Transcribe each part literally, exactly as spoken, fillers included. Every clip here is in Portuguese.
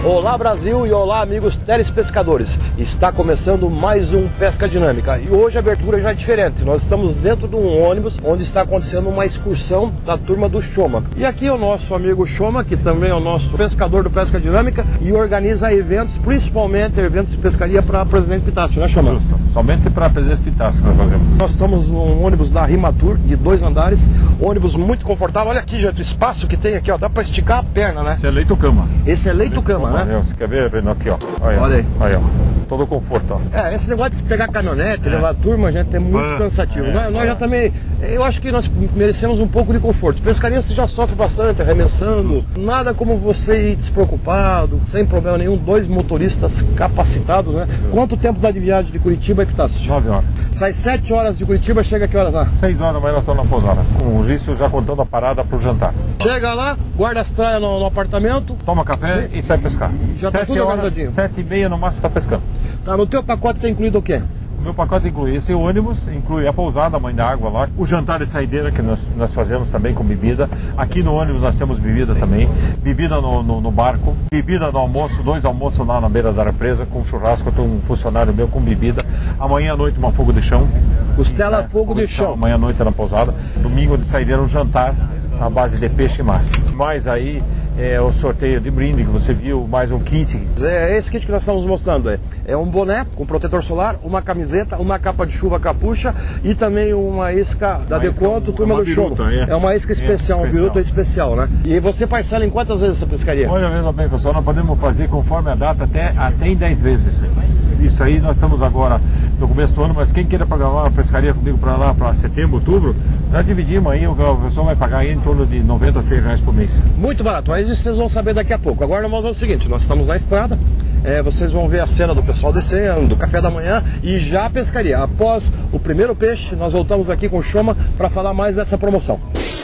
Olá Brasil e olá amigos telespescadores, está começando mais um Pesca Dinâmica e hoje a abertura já é diferente. Nós estamos dentro de um ônibus onde está acontecendo uma excursão da turma do Choma. E aqui é o nosso amigo Choma, que também é o nosso pescador do Pesca Dinâmica e organiza eventos, principalmente eventos de pescaria para Presidente Pitácio, né Choma? Justo, somente para Presidente Pitácio que nós fazemos. Nós estamos num ônibus da Rimatur de dois andares, ônibus muito confortável. Olha aqui, gente, o espaço que tem aqui, ó, dá para esticar a perna, né? Esse é leito-cama. Esse é leito-cama, né? Você quer ver, Breno, aqui, ó. Olha, Olha aí. Olha, ó. Todo o conforto, ó. É, esse negócio de pegar caminhonete, é. levar a turma, gente, é muito é. cansativo. É. Nós, nós já também, eu acho que nós merecemos um pouco de conforto. Pescaria você já sofre bastante, arremessando. Nada como você ir despreocupado, sem problema nenhum, dois motoristas capacitados, né? É. Quanto tempo dá de viagem de Curitiba a Epitácio? Nove horas. Sai sete horas de Curitiba, chega a que horas lá? Seis horas, mas nós estamos na pousada. Com o Gício já contando a parada pro jantar. Chega lá, guarda as traias no, no apartamento. Toma café e, e sai pescar. Já sete tá tudo horas, sete e meia no máximo tá pescando. Tá, no teu pacote tá incluído o quê? O meu pacote inclui esse ônibus, inclui a pousada, a mãe da água lá, o jantar de saideira que nós, nós fazemos também com bebida. Aqui no ônibus nós temos bebida também, bebida no, no, no barco, bebida no almoço, dois almoços lá na beira da represa com churrasco, eu tenho um funcionário meu com bebida. Amanhã à noite uma fogo de chão. Costela, é, fogo de chão. Amanhã à noite na pousada. Domingo de saideira um jantar à base de peixe e massa. Mais aí é o sorteio de brinde que você viu, mais um kit. É esse kit que nós estamos mostrando. É, é um boné com protetor solar, uma camiseta, uma capa de chuva capucha e também uma isca da uma Deconto, isca, turma do show. É. é uma isca especial, é, um biruta especial, né? E você parcela em quantas vezes essa pescaria? Olha, veja bem, pessoal, nós podemos fazer conforme a data até, até em dez vezes. Isso aí nós estamos agora no começo do ano, mas quem queira pagar uma pescaria comigo para lá, para setembro, outubro, nós dividimos aí, o pessoal vai pagar aí em torno de noventa a cem reais por mês. Muito barato, mas isso vocês vão saber daqui a pouco. Agora nós vamos fazer o seguinte, nós estamos na estrada, é, vocês vão ver a cena do pessoal descendo, do café da manhã e já a pescaria. Após o primeiro peixe, nós voltamos aqui com o Choma para falar mais dessa promoção.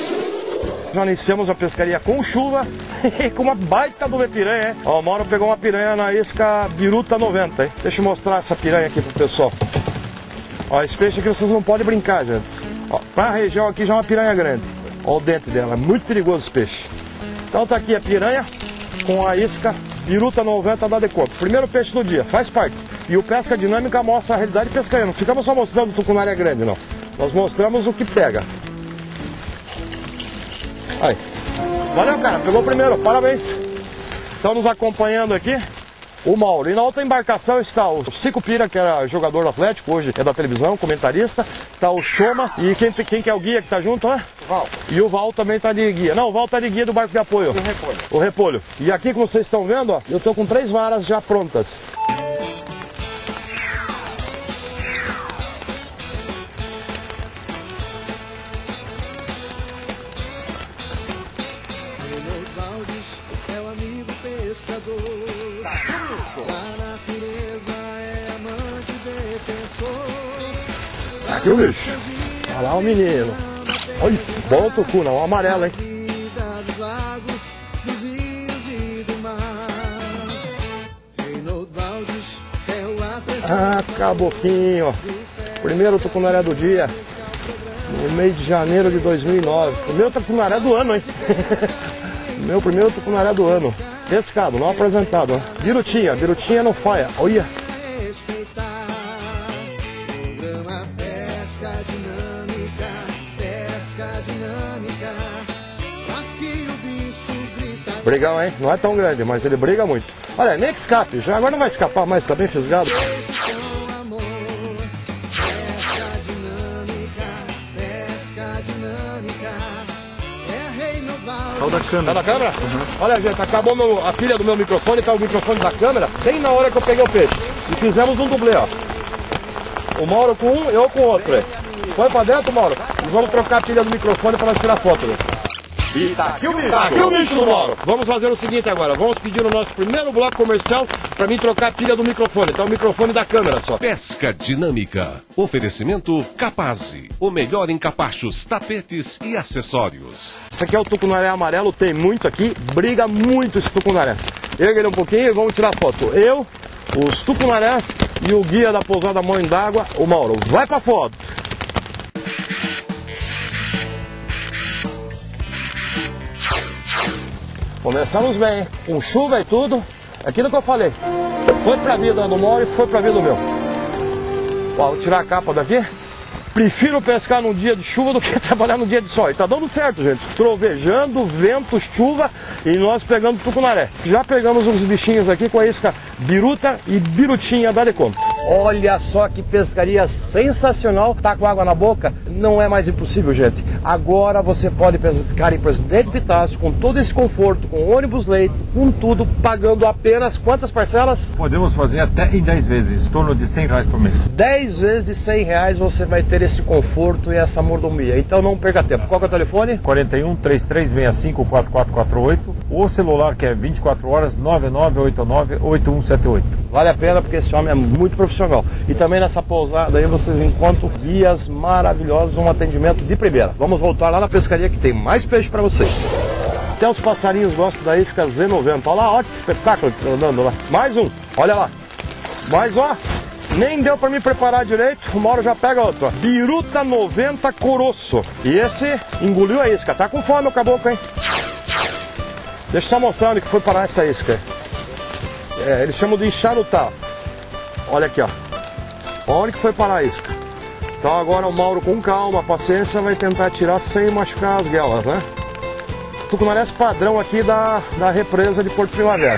Já iniciamos a pescaria com chuva e com uma baita do piranha, hein? Ó, o Mauro pegou uma piranha na isca Biruta noventa, hein? Deixa eu mostrar essa piranha aqui pro pessoal. Ó, esse peixe aqui vocês não podem brincar, gente. Ó, pra região aqui já é uma piranha grande. Ó o dente dela, é muito perigoso esse peixe. Então tá aqui a piranha com a isca Biruta noventa da Deconto. Primeiro peixe do dia, faz parte. E o Pesca Dinâmica mostra a realidade pescaria. Não ficamos só mostrando tucunaré grande, não. Nós mostramos o que pega. Aí. Valeu, cara. Pegou o primeiro. Parabéns. Estão nos acompanhando aqui o Mauro. E na outra embarcação está o Cico Pira, que era jogador do Atlético, hoje é da televisão, comentarista. Está o Choma. E quem, quem que é o guia que está junto, né? O Val. E o Val também está de guia. Não, o Val está de guia do barco de apoio. O repolho. O repolho. E aqui, como vocês estão vendo, ó, eu estou com três varas já prontas. Aqui o bicho. Olha lá o menino. Olha, bom tucuna, um amarelo, hein? Ah, caboquinho. Primeiro tucunaré do dia. No mês de janeiro de dois mil e nove. Primeiro tucunaré do ano, hein? Meu primeiro tucunaré do ano. Pescado, não apresentado. Né? Birutinha, birutinha no faia. Olha. Brigão, hein? Não é tão grande, mas ele briga muito. Olha, nem que escape. Já agora não vai escapar mais, tá bem fisgado. Tá o da câmera. Tá na câmera? Uhum. Olha, gente, acabou meu, a pilha do meu microfone, tá o microfone da câmera, bem na hora que eu peguei o peixe. E fizemos um dublê, ó. O Mauro com um, eu com o outro, hein? Foi pra dentro, Mauro? E vamos trocar a pilha do microfone pra nós tirar foto, né? E tá aqui o bicho. Tá aqui o bicho do Mauro. Vamos fazer o seguinte agora. Vamos pedir no nosso primeiro bloco comercial para mim trocar a pilha do microfone. Então o microfone da câmera só. Pesca Dinâmica. Oferecimento Capaze. O melhor em capachos, tapetes e acessórios. Esse aqui é o tucunaré amarelo. Tem muito aqui. Briga muito esse tucunaré. Erga ele um pouquinho e vamos tirar foto. Eu, os tucunarés e o guia da pousada Mãe d'Água, o Mauro. Vai pra foto. Começamos bem, hein? Com chuva e tudo. Aquilo que eu falei. Foi pra vida do Mauro e foi pra vida do meu. Ó, vou tirar a capa daqui. Prefiro pescar num dia de chuva do que trabalhar num dia de sol. E tá dando certo, gente. Trovejando, vento, chuva e nós pegando tucunaré. Já pegamos uns bichinhos aqui com a isca biruta e birutinha da Decom. Olha só que pescaria sensacional. Tá com água na boca? Não é mais impossível, gente. Agora você pode pescar em Presidente Pitácio com todo esse conforto, com ônibus leito, com tudo, pagando apenas quantas parcelas? Podemos fazer até em dez vezes, em torno de cem reais por mês. dez vezes de cem reais você vai ter esse conforto e essa mordomia. Então não perca tempo. Qual que é o telefone? quarenta e um, trinta e três, sessenta e cinco, quarenta e quatro quarenta e oito. O celular que é vinte e quatro horas, nove nove oito nove, oito um sete oito. Vale a pena porque esse homem é muito profissional. E também nessa pousada aí vocês encontram guias maravilhosos, um atendimento de primeira. Vamos voltar lá na pescaria que tem mais peixe para vocês. Até os passarinhos gostam da isca Z noventa. Olha lá, olha que espetáculo que tá andando lá. Mais um, olha lá. Mas ó, nem deu para me preparar direito, o Mauro já pega outro. Ó. Biruta noventa Coroço. E esse engoliu a isca. Tá com fome o caboclo, hein? Deixa eu só mostrar onde que foi parar essa isca. É, eles chamam de enxarutar. Olha aqui, ó. Onde que foi parar a isca. Então agora o Mauro, com calma, paciência, vai tentar tirar sem machucar as guelas, né? Tucunaré padrão aqui da, da represa de Porto Primavera.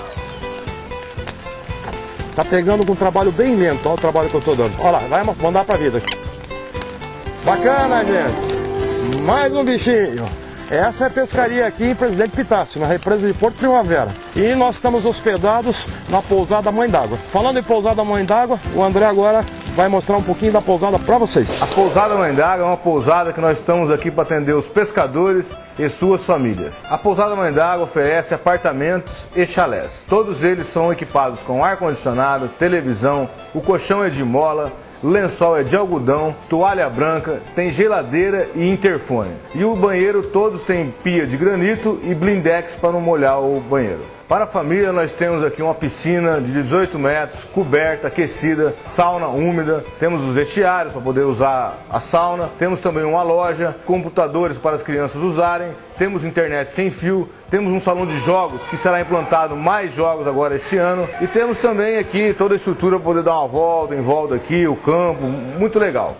Tá pegando com um trabalho bem lento, olha o trabalho que eu tô dando. Olha lá, vai mandar pra vida. Bacana, gente. Mais um bichinho. Essa é a pescaria aqui em Presidente Pitácio, na represa de Porto Primavera. E nós estamos hospedados na pousada Mãe d'Água. Falando em pousada Mãe d'Água, o André agora vai mostrar um pouquinho da pousada para vocês. A pousada Mãe d'Água é uma pousada que nós estamos aqui para atender os pescadores e suas famílias. A pousada Mãe d'Água oferece apartamentos e chalés. Todos eles são equipados com ar-condicionado, televisão, o colchão é de mola, o lençol é de algodão, toalha branca, tem geladeira e interfone. E o banheiro todos têm pia de granito e blindex para não molhar o banheiro. Para a família nós temos aqui uma piscina de dezoito metros, coberta, aquecida, sauna úmida, temos os vestiários para poder usar a sauna, temos também uma loja, computadores para as crianças usarem, temos internet sem fio, temos um salão de jogos que será implantado mais jogos agora este ano e temos também aqui toda a estrutura para poder dar uma volta, em volta aqui, o campo, muito legal.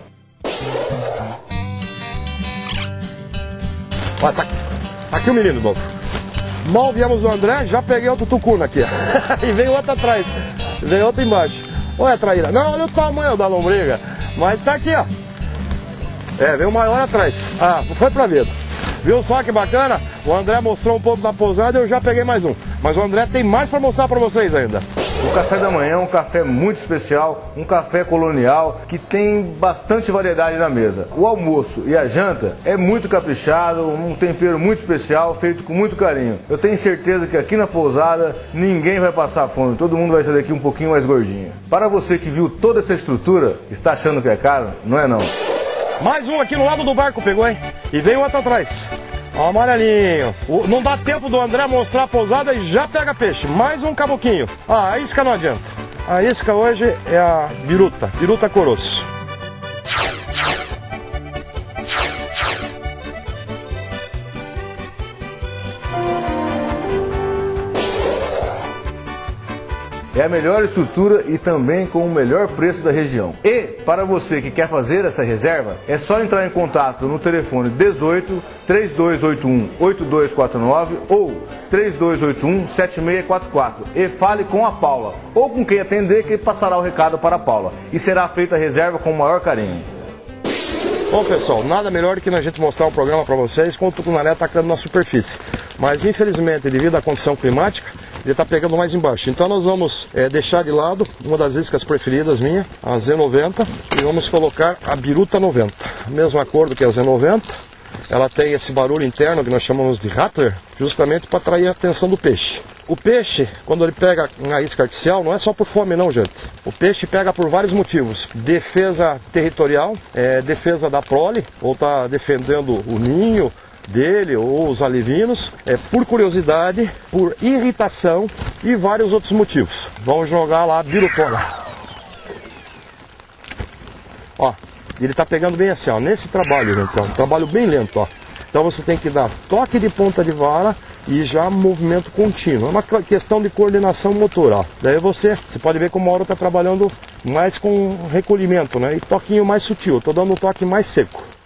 Ó, tá, tá aqui o menino, bom. Mal viemos do André, já peguei outro tucuna aqui. E veio outro atrás. Veio outro embaixo. Olha a traíra. Não, olha o tamanho da lombriga. Mas tá aqui, ó. É, veio o maior atrás. Ah, foi pra vida. Viu só que bacana? O André mostrou um pouco da pousada e eu já peguei mais um. Mas o André tem mais pra mostrar pra vocês ainda. O café da manhã é um café muito especial, um café colonial que tem bastante variedade na mesa. O almoço e a janta é muito caprichado, um tempero muito especial, feito com muito carinho. Eu tenho certeza que aqui na pousada ninguém vai passar fome, todo mundo vai sair daqui um pouquinho mais gordinho. Para você que viu toda essa estrutura, está achando que é caro? Não é não. Mais um aqui no lado do barco pegou, hein? E veio outro atrás. Ó, amarelinho. O, não dá tempo do André mostrar a pousada e já pega peixe. Mais um caboquinho. Ah, a isca não adianta. A isca hoje é a biruta, biruta coroço. É a melhor estrutura e também com o melhor preço da região. E, para você que quer fazer essa reserva, é só entrar em contato no telefone dezoito, três dois oito um, oito dois quatro nove ou três dois oito um, sete seis quatro quatro e fale com a Paula ou com quem atender que passará o recado para a Paula e será feita a reserva com o maior carinho. Bom, pessoal, nada melhor do que a gente mostrar o programa para vocês com o tucunaré atacando na superfície. Mas, infelizmente, devido à condição climática, ele está pegando mais embaixo. Então nós vamos é, deixar de lado uma das iscas preferidas minha, a Z noventa, e vamos colocar a biruta noventa. Mesma cor do que a Z noventa. Ela tem esse barulho interno que nós chamamos de rattler, justamente para atrair a atenção do peixe. O peixe, quando ele pega na isca artificial, não é só por fome não, gente. O peixe pega por vários motivos. Defesa territorial, é, defesa da prole, ou está defendendo o ninho dele ou os alevinos, é, por curiosidade, por irritação e vários outros motivos. Vamos jogar lá a birutona. Ó, ele está pegando bem assim, ó, nesse trabalho, então, um trabalho bem lento, ó. Então você tem que dar toque de ponta de vara e já movimento contínuo. É uma questão de coordenação motora. Daí você, você pode ver como a Mauro está trabalhando mais com recolhimento, né? E toquinho mais sutil. Estou dando um toque mais seco.